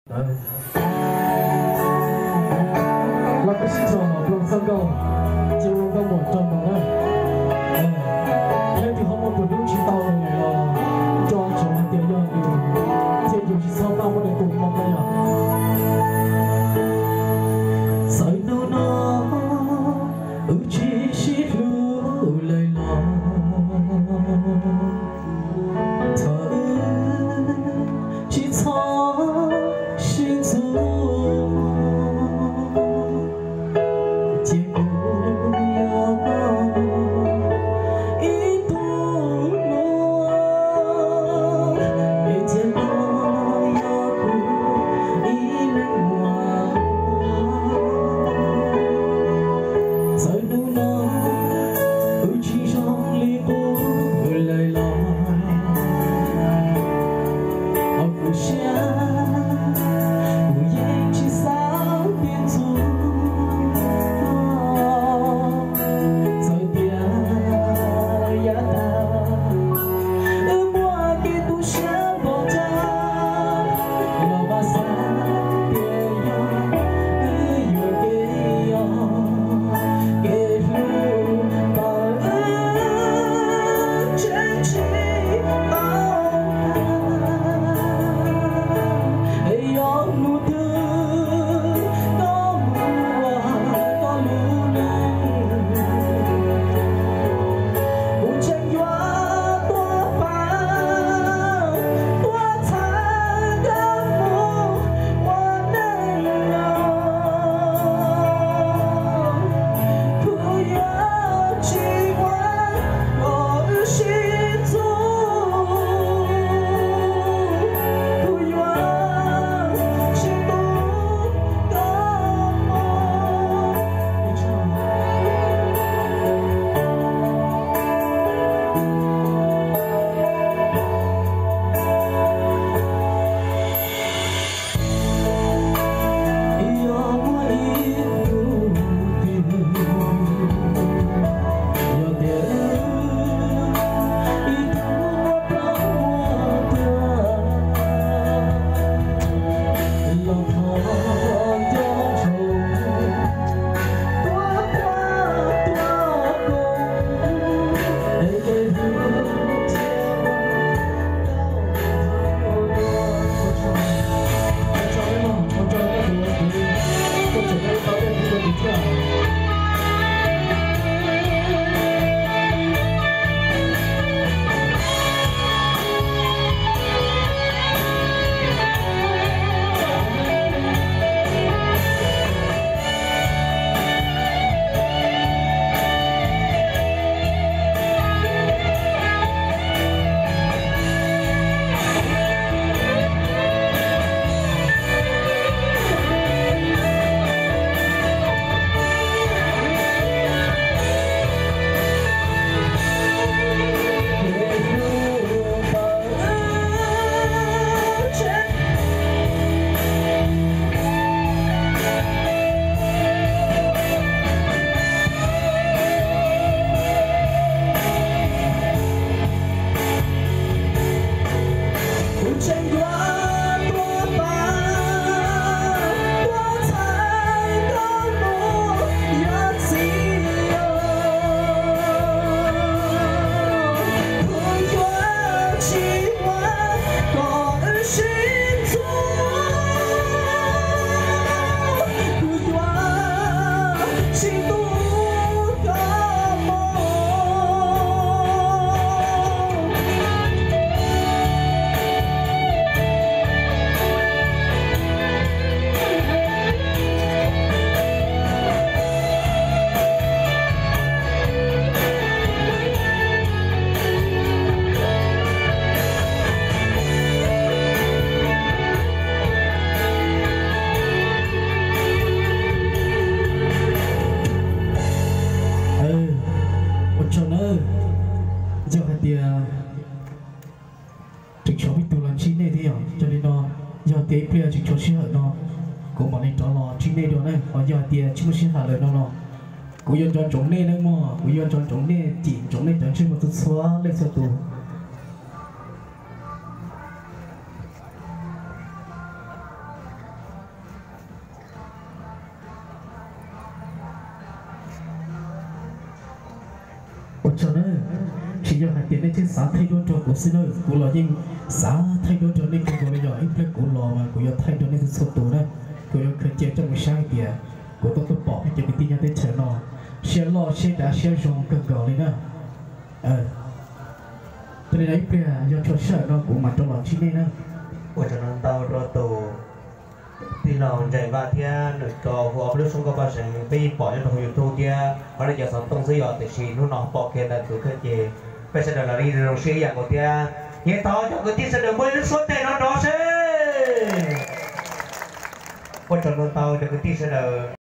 là cái sinh hoạt ở vùng sông cầu chiều có một trong đó đấy nên thì hôm một buổi chiều tàu này là cho chúng tiền cho nhiều trên nhiều chỉ sau bao một cùng một cái sợi nô nó chỉ xít lưu lời lo thở chỉ cho xin dù tế bia chỉ cho xin hở nó cũng bọn này cho nó chính đây đó này họ giờ tiền chứ xin hở lời nó cũng yên cho chúng này đấy mà cũng yên cho chúng này chỉ chúng này chẳng xin một chút xóa lên xe tù cho nó chỉ do hai tiền đấy chứ xã thay đổi cho của xin ơi của lo nhưng xã thay đổi cho nên của bây giờ ít lấy của lo mà của giờ thay đổi nên số tuổi đấy của giờ khởi chơi trong một sai tiền của tôi bỏ cái chuyện tin nhắn đến chờ nó xe lo xe đã xe rong cần gọi lên nè cho nên đấy bây giờ cho sợ nó của mặt trong lòng chi nên nè của cho nên tao rồi tù thì nó chạy vào thì được có phù hợp lúc xong có bao giờ bị bỏ cho nó YouTube thì họ lại giờ sống tông dưới họ thì chỉ nó nó bỏ kia là cứ cái gì bây giờ là đi rồi xe dạng của thì hiện tại cho cái tin sẽ được mới số tiền nó đó sẽ của cho nên tao cho cái tin sẽ được